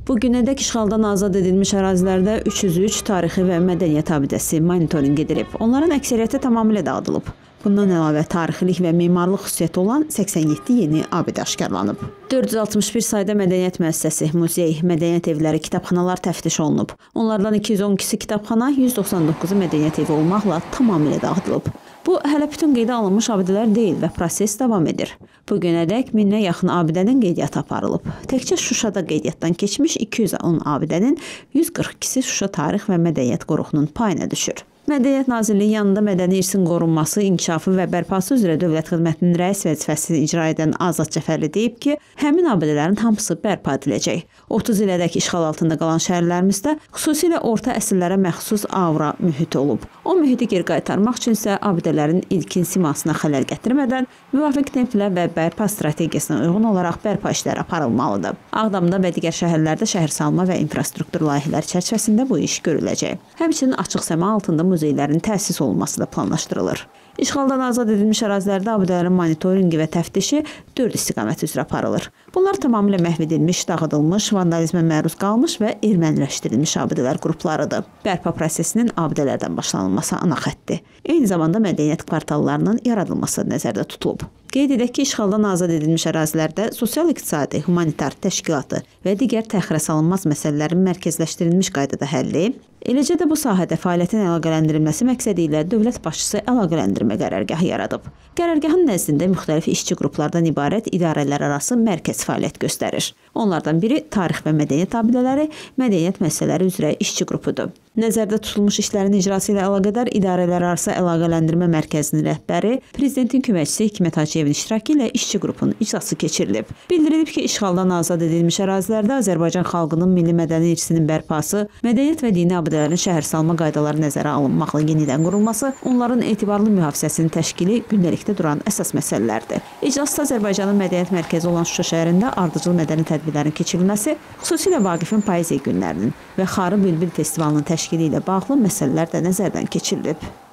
Bugünədək işğaldan azad edilmiş ərazilərdə 303 tarixi və mədəniyyət abidəsi monitorinq edilib. Onların əksəriyyəti tamamilə dağıdılıb. Bundan əlavə tarixilik və memarlıq xüsusiyyəti olan 87 yeni abidə aşkarlanıb. 461 sayda mədəniyyət müəssisəsi, muzey, mədəniyyət evləri, kitabxanalar təftiş olunub. Onlardan 212-si kitabxana, 199-u mədəniyyət evi olmaqla tamamilə dağıdılıb. Bu, hələ bütün qeydə alınmış abidələr deyil və proses davam edir. Bugünədək 1000-ə yaxın abidənin qeydiyyatı aparılıb. Təkcə Şuşada qeydiyyatdan keçmiş 210 abidənin 142-si Şuşa Tarix və Mədəniyyət Qoruğunun payına düşür. Mədəniyyət Nazirliyi yanında mədəni irsin qorunması, inkişafı və bərpası üzrə Dövlət Xidmətinin rəis vəzifəsini icra edən Azad Cəfərli deyib ki, həmin abidələrin hamısı bərpa ediləcək. 30 ilədək işğal altında qalan şəhərlərimizdə xüsusilə orta əsrlərə məxsus aura mühiti olub. O mühiti geri qaytarmaq üçün isə abidələrin ilkin simasına xələl gətirmədən müvafiq templə və bərpa strategiyasına uyğun olaraq bərpa işləri aparılmalıdır. Ağdamda və digər şəhərlərdə şəhərsalma və infrastruktur layihələri çərçivəsində bu iş görüləcək. Həmçinin açıq səma altında muzeylərin təsis olunması da planlaşdırılır. İşğaldan azad edilmiş ərazilərdə abidələrin monitorinqi və təftişi 4 istiqamət üzrə aparılır. Bunlar tamamilə məhv edilmiş, dağıdılmış, vandalizmə məruz qalmış və erməniləşdirilmiş abidələr qruplarıdır. Bərpa prosesinin abidələrdən başlanılması ana xəttdir. Eyni zamanda mədəniyyət kvartallarının yaradılması nəzərdə tutulub. Qeyd edək ki, işğaldan azad edilmiş ərazilərdə sosial-iqtisadi, humanitar, təşkilatı və digər təxirə salınmaz məsələlərin mərkəzləşdirilmiş qaydada həlli, eləcə də bu sahədə fəaliyyətin əlaqələndirilməsi məqsədi ilə dövlət başçısı əlaqələndirmə qərargahı yaradıb. Qərargahın nəzdində müxtəlif işçi qruplardan ibarət idarələr arası mərkəz fəaliyyət göstərir. Onlardan biri tarix və mədəniyyət abidələri, mədəniyyət məsələləri üzrə işçi qrupudur. Nəzərdə tutulmuş işlərin icrası ilə əlaqədar idarələr arası əlaqələndirmə mərkəzinin rəhbəri, prezidentin köməkçisi Hikmət Hacıyevin iştirakı ilə işçi qrupunun icrası keçirilib. Bildirilib ki, işğaldan azad edilmiş ərazilərdə Azərbaycan xalqının milli mədəni irsinin bərpası, mədəniyyət və dini abidələrin şəhərsalma qaydaları nəzərə alınmaqla yenidən qurulması, onların etibarlı mühafizəsinin təşkili gündəlikdə duran əsas məsələlərdir. İclasda Azərbaycanın mədəniyyət mərkəzi olan Şuşa şəhərində ardıcıl mədəni tədbirlərin keçirilməsi, xüsusilə Vaqifin Poeziya günlərinin və Xarı Bülbül festivalının təşkili ilə bağlı məsələlər də nəzərdən keçirilib.